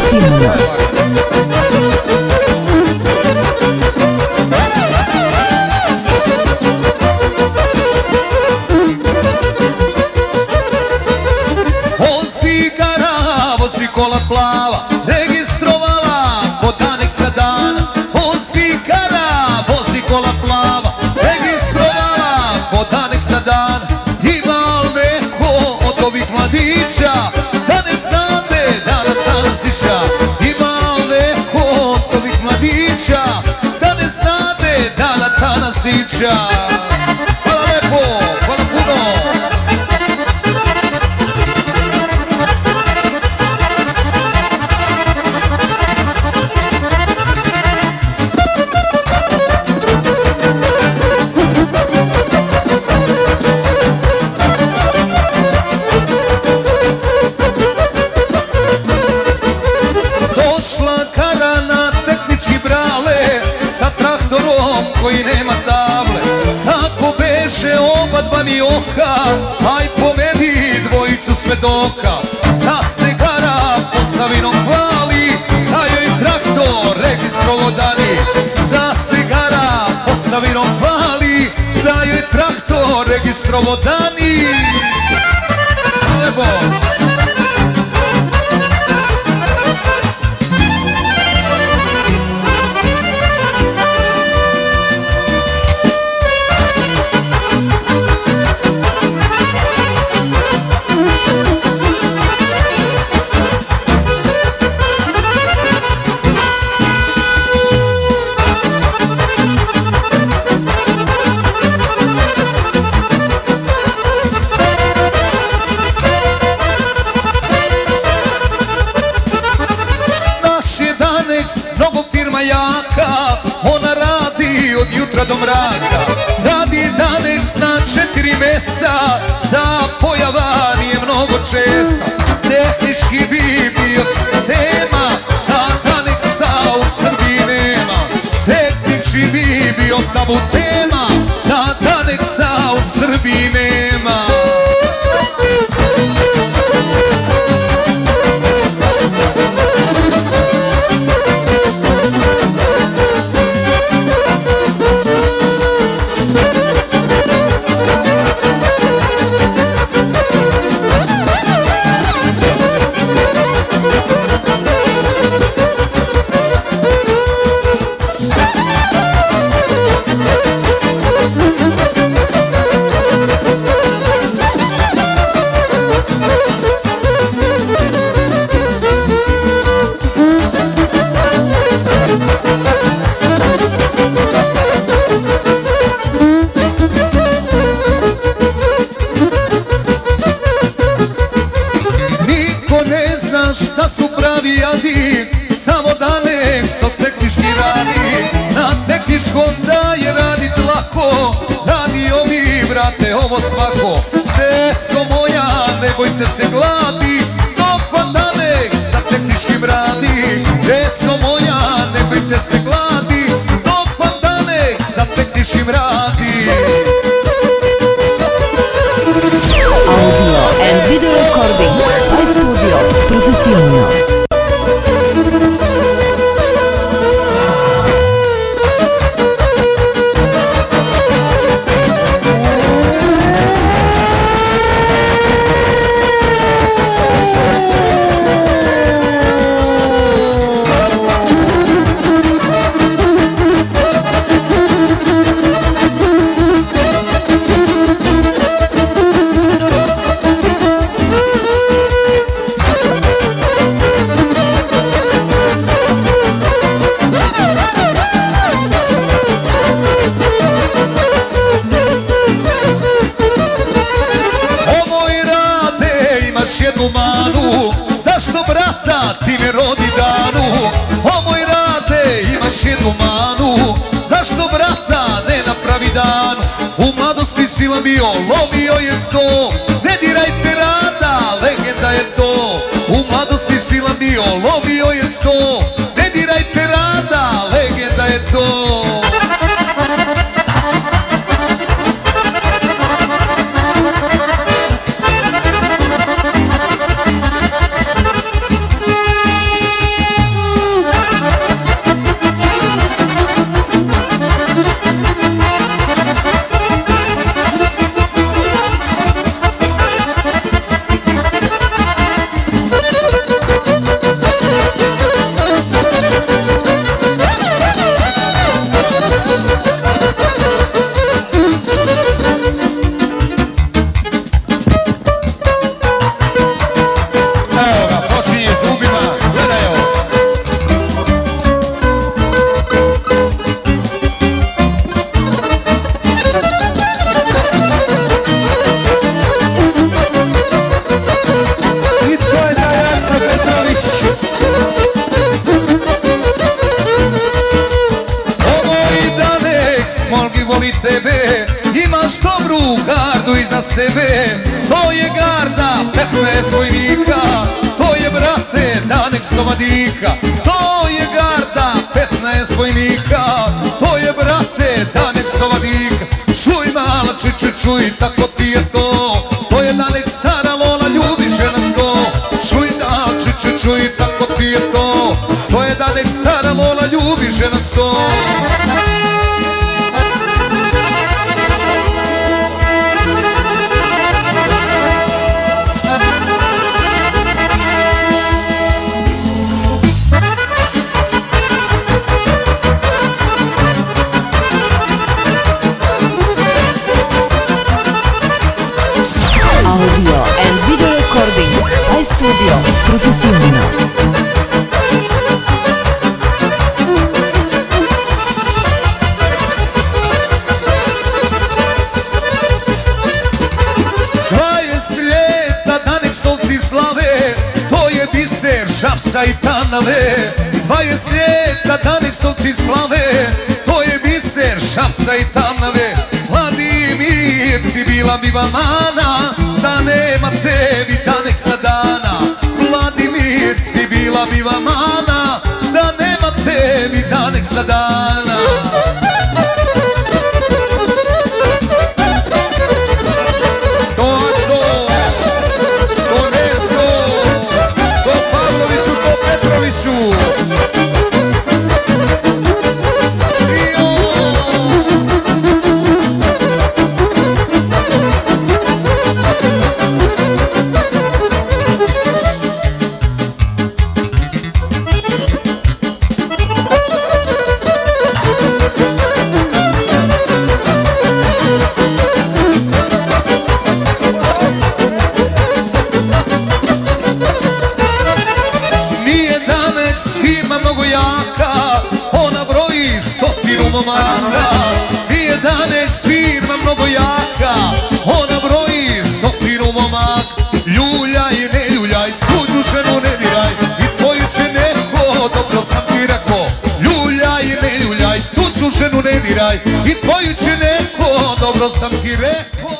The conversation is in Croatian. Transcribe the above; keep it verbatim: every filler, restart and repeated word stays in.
Profesionalno. Vozi gara, vozi kola plava, registrovala kod aneksa dana. Vozi gara, vozi kola plava, registrovala kod aneksa dana. Ima li neko od ovih mladića da ne znate Dana Tanasića? Ima li neko od ovih mladića da ne znate Dana Tanasića? Hvala lepo, hvala puno. Koji nema table, tako beše oba dva mi oka, aj pomedi dvojicu svedoka. Za se gara po Savinom hvali, a joj traktor registrovo dani. Za se gara po Savinom hvali, da joj traktor registrovo dani. Evo. Mnogo firma jaka, ona radi od jutra do mraka. Radi Daneks na četiri mesta, da pojava nije mnogo česta. Tehnički bi bio tema, da Daneksa u Srbiji nema. Tehnički bi bio tabu tema, da Daneksa u Srbiji nema. Šta su pravi adi, samo Daneks što tehnički radi. Na tehničkom da je radit lako, radi ovi brate ovo svako. Deco moja, ne bojte se gladi, dok vam Daneks sa tehničkim radi. Deco moja, ne bojte se gladi, dok vam Daneks sa tehničkim radi. Audio and video recording by Studio Profesionalno. Zašto brata ti ne rodi Danu? O moj rade, imaš jednu manu, zašto brata ne napravi Danu? U mladosti si lamio, lomio je sto, ne dirajte rada, legenda je to. U mladosti si lamio, lomio je sto, ne dirajte rada, legenda je to. sebe. To je garda petnaest vojnika, to je brate Danek Sovadika. To je garda petnaest vojnika, to je brate Danek Sovadika. Čuj mala čiče, čuj, tako ti je to. To je Danek stara Lola, ljubi žena sto. Čuj mala čiče, čuj, tako ti je to. To je Danek stara Lola, ljubi žena sto. Audio and video recording by Studio Professional. dvadeset ljeta Danek solci slave, to je biser Šapca i Tanave. dvadeset ljeta Danek solci slave, to je biser Šapca i Tanave. Vladimirci bila bi vam mana, da nema tebi Danek sa dana. Vladimirci bila bi vam mana, da nema tebi Danek sa dana. Mnogo jaka, ona broji stotinu momaka. Nije Danek firma mnogo jaka, ona broji stotinu momaka. Ljuljaj, ne ljuljaj, tuđu ženu ne diraj, i tvoju će neko, dobro sam ti rekao. Ljuljaj, ne ljuljaj, tuđu ženu ne diraj, i tvoju će neko, dobro sam ti rekao.